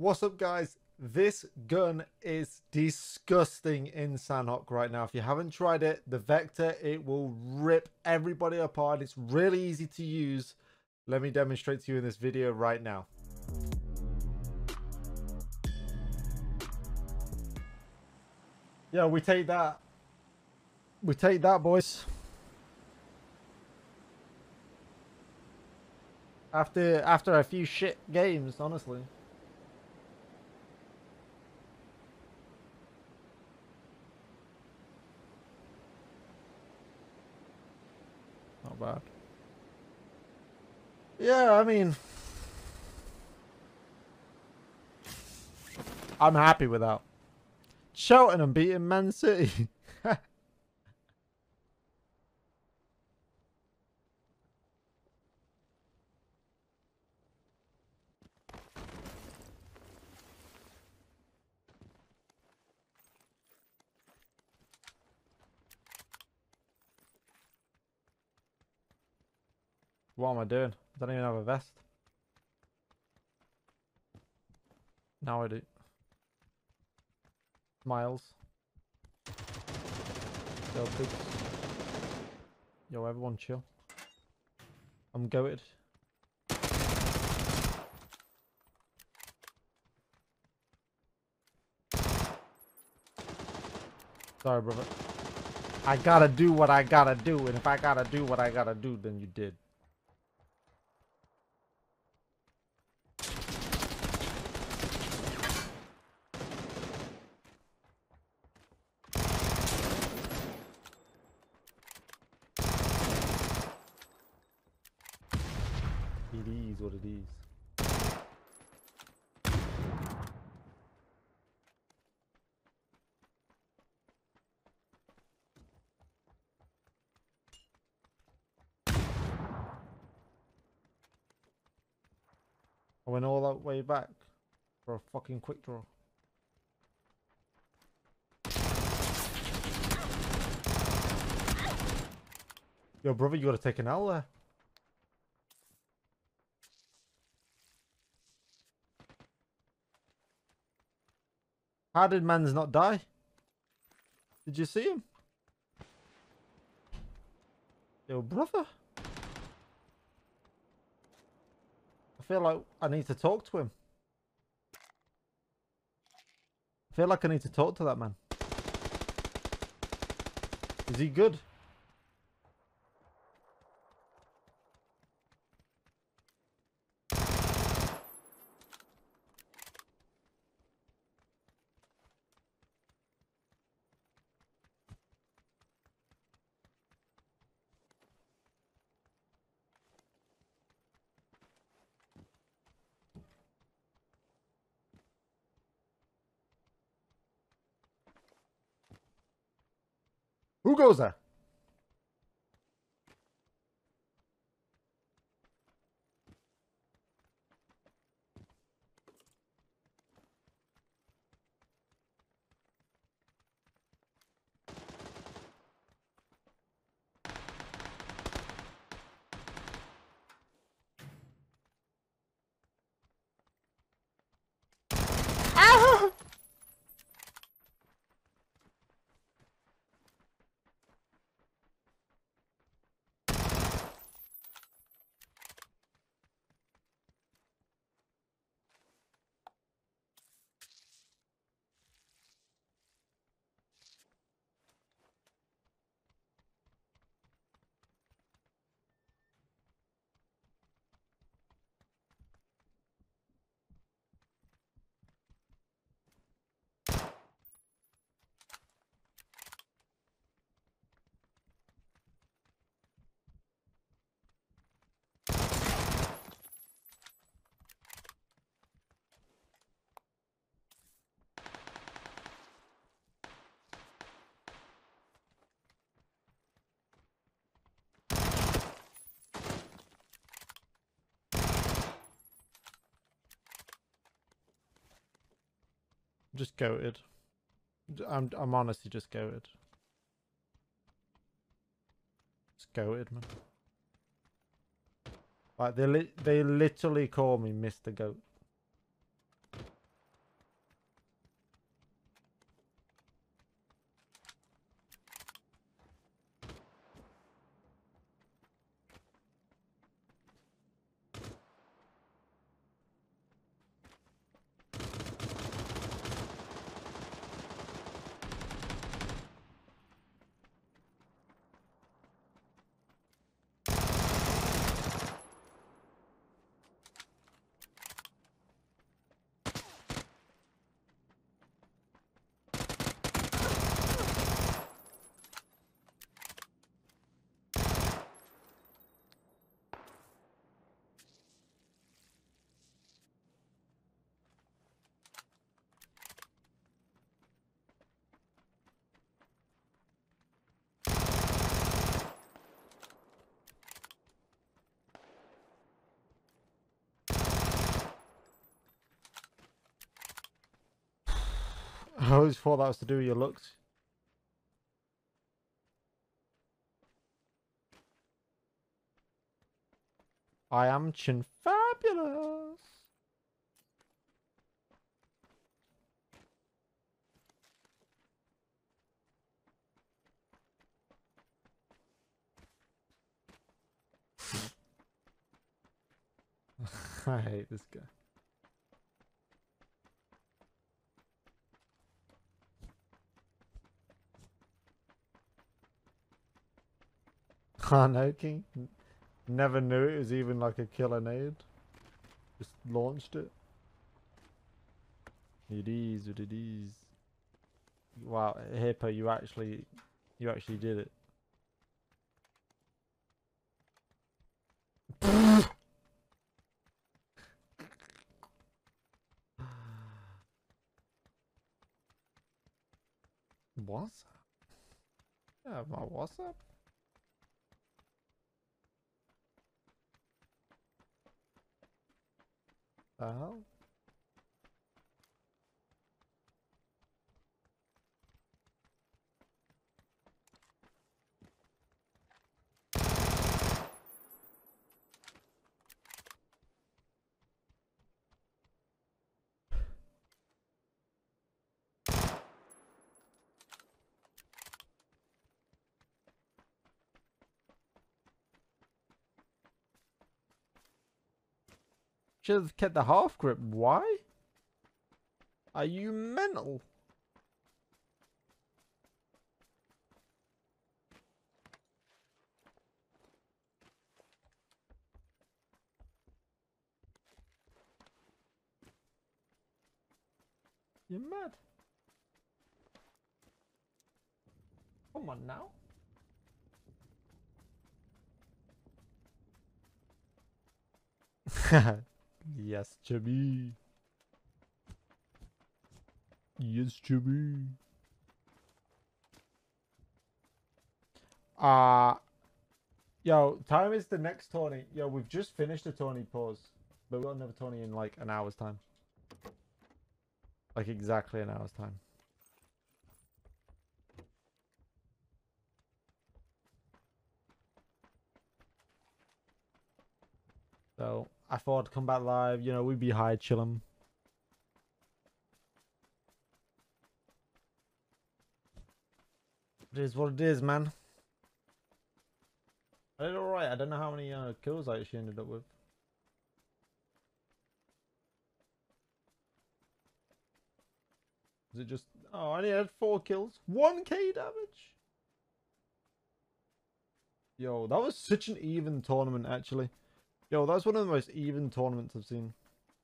What's up, guys? This gun is disgusting in Sanhok right now. If you haven't tried it, the Vector, it will rip everybody apart. It's really easy to use. Let me demonstrate to you in this video right now. Yeah, we take that. We take that, boys. After a few shit games, honestly. Not bad. Yeah, I mean, I'm happy with that. Cheltenham beating Man City. What am I doing? I don't even have a vest. Now I do. Miles. Yo, pigs. Yo, everyone chill. I'm goated. Sorry, brother. I gotta do what I gotta do, and if I gotta do what I gotta do, then you did. It is what it is. I went all that way back for a fucking quick draw. Yo, brother, you gotta take an L there. How did Mans not die? Did you see him? Yo, brother. I feel like I need to talk to him. I feel like I need to talk to that man. Is he good? Who goes there? Just goated. I'm honestly just goated. Just goated, man. Like they literally call me Mr. Goat. I always thought that was to do with your looks. I am chin fabulous. I hate this guy. I know, King. Never knew it was even like a killer nade. Just launched it. It is what it is. Wow, Hippo, you actually did it. What's up? Yeah, my what's up? The hell? Should have kept the half grip. Why? Are you mental? You're mad. Come on now. Yes, Chubby. Yes, Chubby. Yo, time is the next tourney. Yo, we've just finished the tourney pause. But we've got another tourney in like an hour's time. Like exactly an hour's time. So I thought I'd come back live, you know, we'd be high chillin'. It is what it is, man. I did alright. I don't know how many kills I actually ended up with. Is it just... Oh, I only had 4 kills. 1k damage. Yo, that was such an even tournament, actually. Yo, that was one of the most even tournaments I've seen.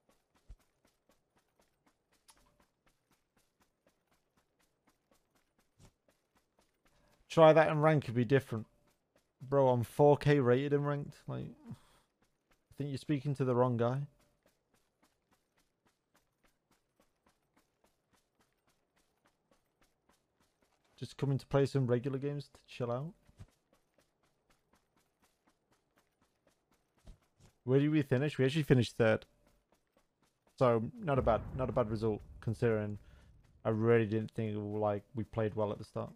Try that in ranked, could be different. Bro, I'm 4k rated in ranked. Like, I think you're speaking to the wrong guy. Just coming to play some regular games to chill out. Where did we finish? We actually finished 3rd. So not a bad result considering I really didn't think like we played well at the start.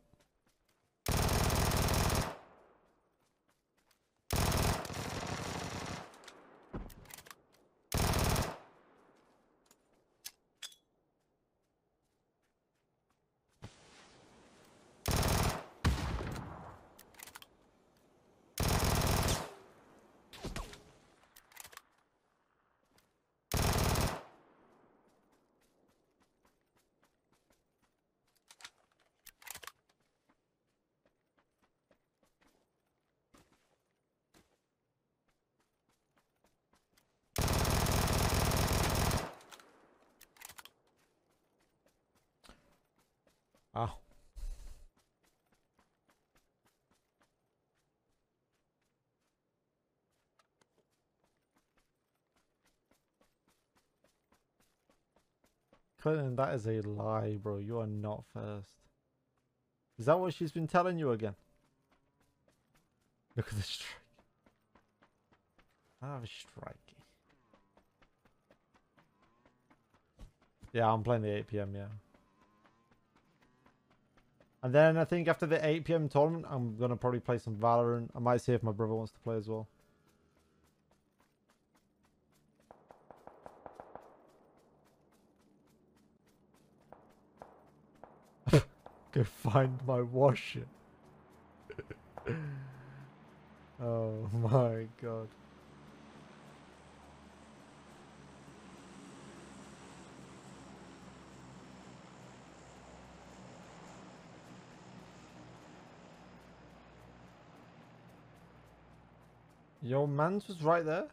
Oh. Clinton, that is a lie, bro. You are not first. Is that what she's been telling you again? Look at the strike. I have a strike. Yeah, I'm playing the 8 PM, yeah. And then I think after the 8 p.m. tournament, I'm going to probably play some Valorant. I might see if my brother wants to play as well. Go find my washer. Oh my god. Your man's was right there?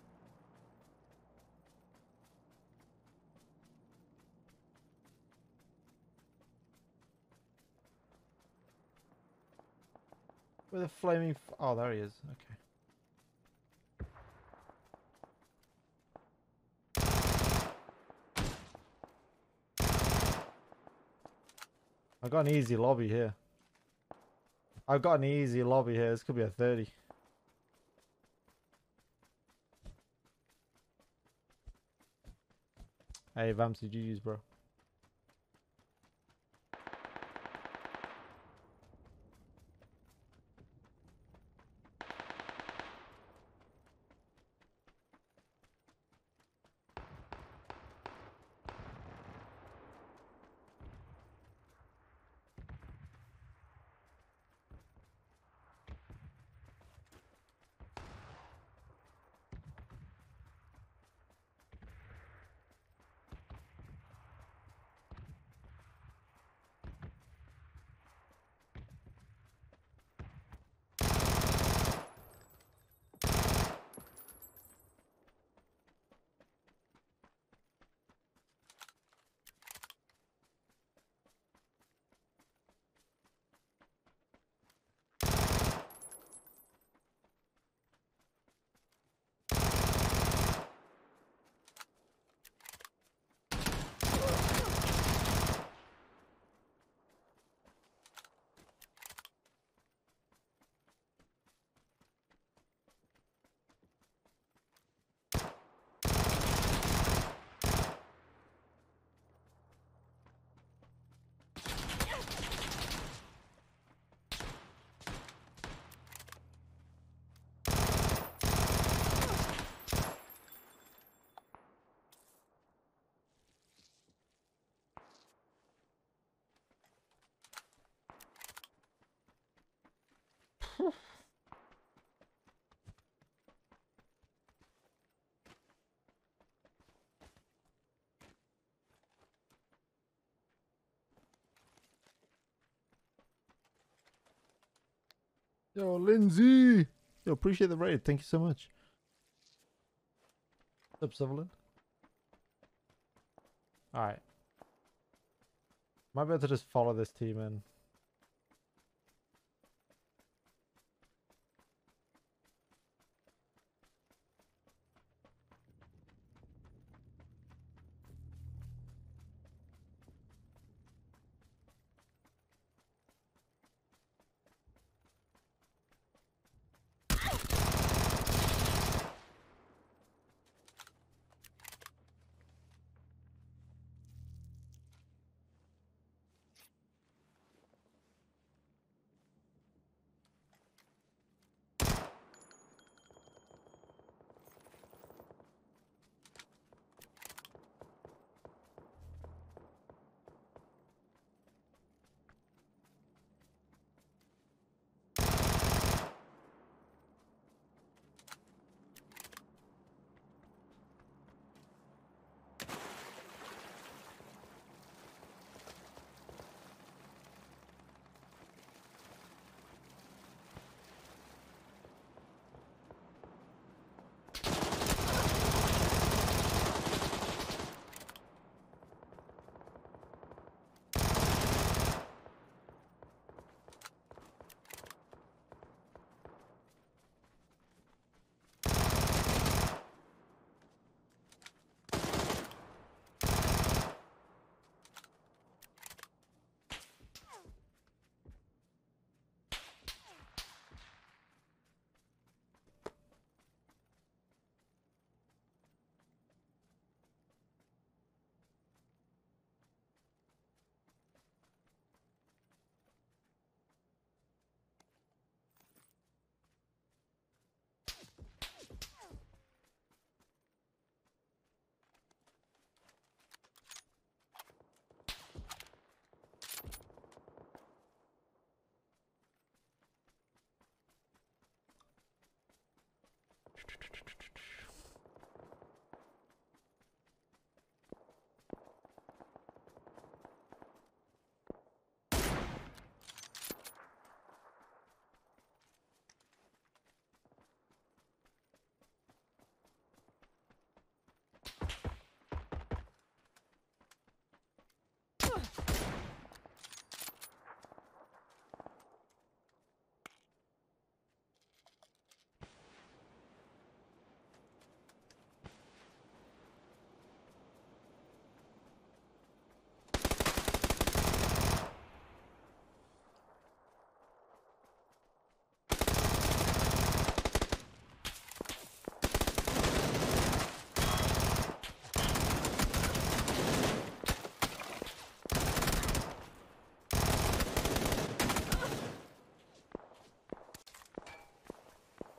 With a flaming... oh, there he is. Okay. I got an easy lobby here. I've got an easy lobby here. This could be a 30. Hey, Vamsy, GG's, bro. Yo, Lindsay! Yo, appreciate the raid. Thank you so much. What's up, Sutherland? Alright. Might be able to just follow this team in.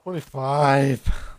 25.